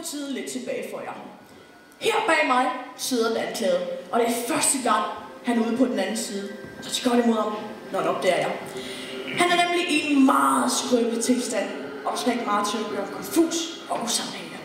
tiden lidt tilbage for jer. Her bag mig sidder den anklagede, og det er første gang, han er ude på den anden side. Så til godt imod ham, når han opdager jer. Han er nemlig i en meget skrøbelig tilstand, og der skal ikke meget til at gøre konfus og usammenhængende.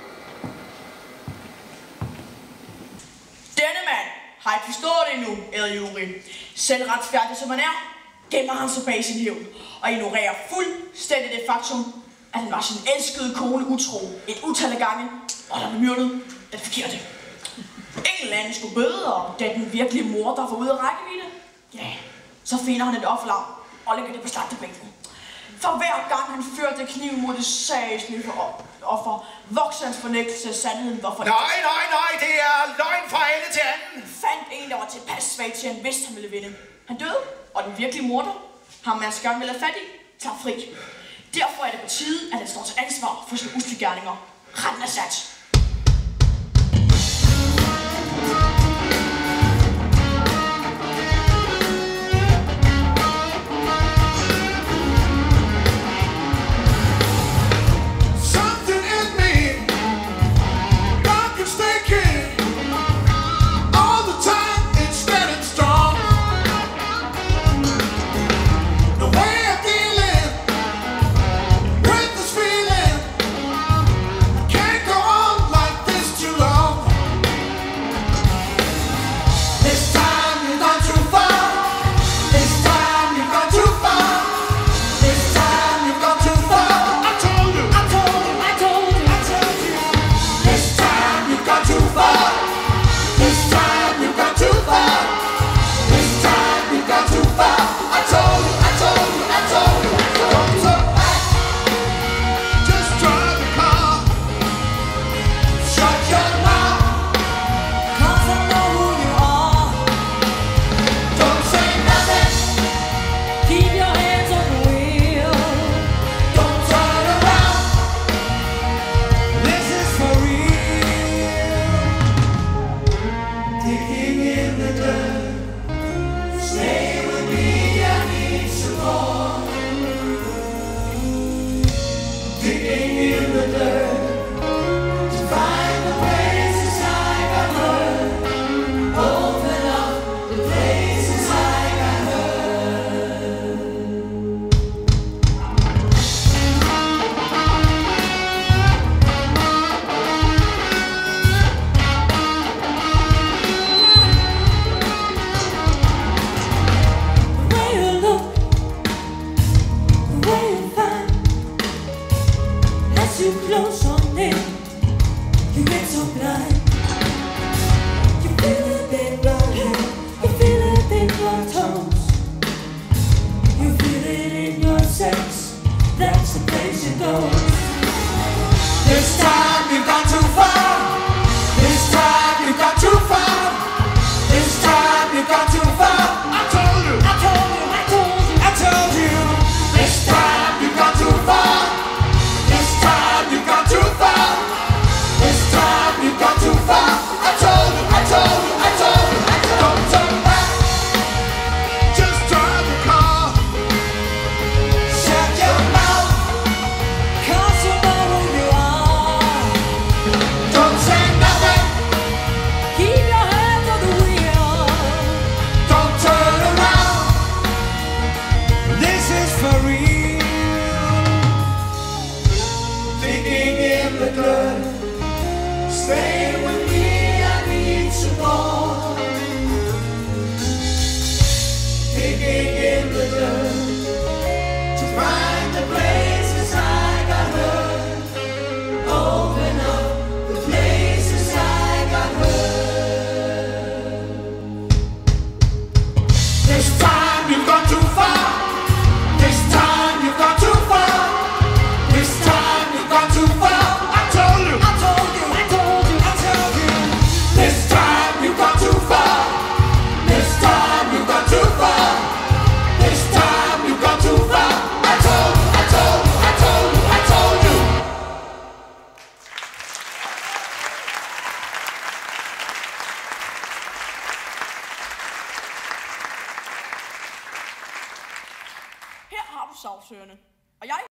Denne mand har ikke forstået det endnu, æder jury. Selv retfærdig som han er, gemmer han sig bag sin hævn og ignorerer fuldstændig det faktum, at han var sin elskede kone utro et utal af gange, og der blev myrdet den forkerte. En eller anden skulle bøde, og da den virkelige mor, der var ude af rækkevidde, ja, så finder han et offerlam og lægger det på slagtebænken. For hver gang han førte kniv mod det sagslige offer, voksede hans fornægtelse af sandheden var fornægtelse. Nej, det er løgn fra ende til anden. Fandt en, der var tilpas svag til, at han vidste, han ville vinde. Han døde, og den virkelige morder, ham man skal ville have fat i, tager fri. Derfor er det på tide, at han står til ansvar for sine usle gerninger. Retten er sat. You close on it, you get so blind. You feel it in your head, you feel it in your toes. You feel it in your sex, that's the place you go. This time you've gone too far. This time you've gone too far. This time you've gone too far. I told you. I told you, I told you, I told you. This time you've gone too far. This time you've gone too far. This time you've gone too far. I told you, I told you, I told you. Don't turn back. Just drive the car. Shut your mouth. 'cause you know who you are. Don't say nothing. Keep your hands on the wheel. Don't turn around. This is for real. Thinking in the dirt. Stay with me, I need some more. Digging in the dirt to find the places I got hurt. Open up the places I got hurt. This time you've gone too far. This time you've gone too far. This time you've gone too far. I told you. I told you, I told you, I told you. This time you've gone too far. This time you've gone too far. This time you've gone too far. I told you, I told you, I told you, I told you. Her har du sagsøgerne, og jeg